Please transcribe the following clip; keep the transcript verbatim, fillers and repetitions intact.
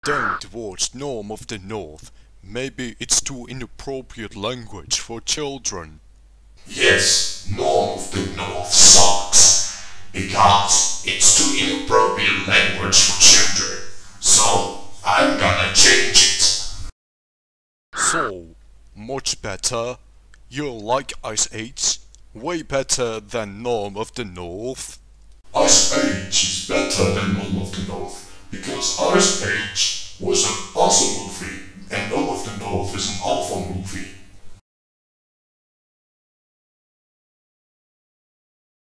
Don't watch Norm of the North. Maybe it's too inappropriate language for children. Yes, Norm of the North sucks. Because it's too inappropriate language for children. So, I'm gonna change it. So, much better. You like Ice Age? Way better than Norm of the North. Ice Age is better than Norm of the North. Because Ice Age was an awesome movie, and Norm of the North is an awful